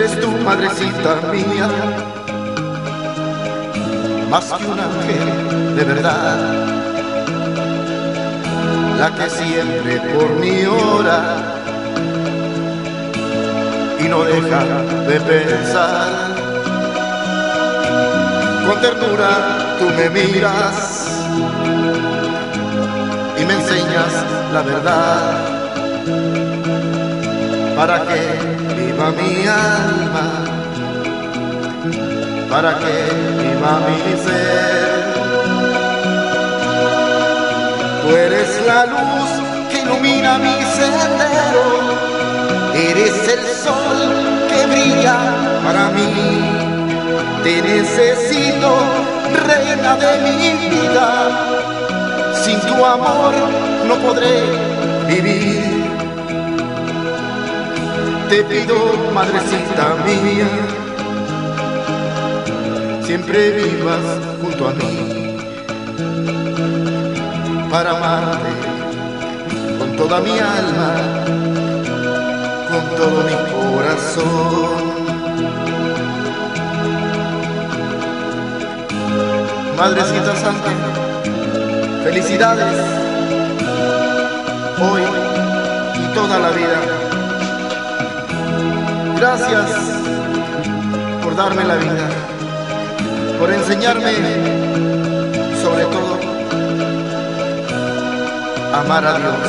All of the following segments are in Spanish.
Eres tú, madrecita mía, más que un ángel de verdad, la que siempre por mí ora y no deja de pensar. Con ternura tú me miras y me enseñas la verdad, para que viva mi alma, para que viva mi ser. Tú eres la luz que ilumina mi sendero, eres el sol que brilla para mí. Te necesito, reina de mi vida, sin tu amor no podré vivir. Te pido, madrecita mía, siempre vivas junto a mí, para amarte con toda mi alma, con todo mi corazón. Madrecita Santa, felicidades hoy y toda la vida. Gracias por darme la vida, por enseñarme sobre todo a amar a Dios.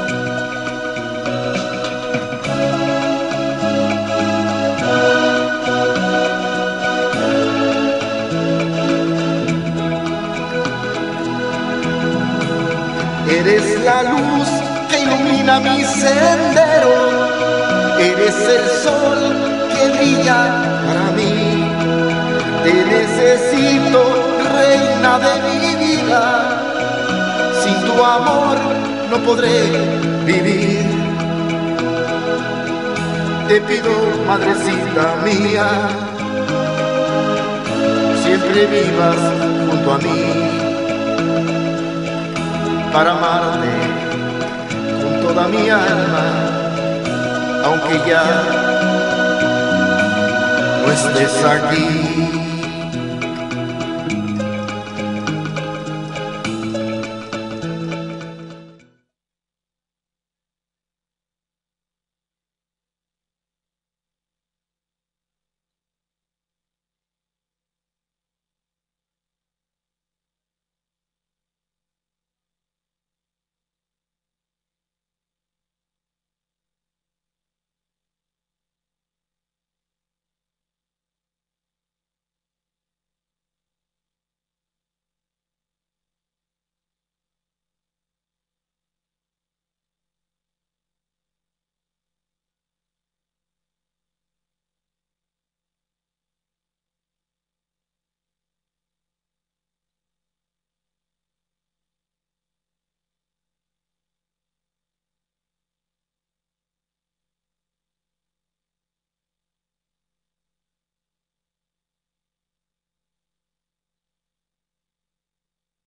Eres la luz que ilumina mi sendero, eres el sol que brilla para mí. Te necesito, reina de mi vida, sin tu amor no podré vivir. Te pido, madrecita mía, siempre vivas junto a mí, para amarte con toda mi alma, aunque ya no estés aquí.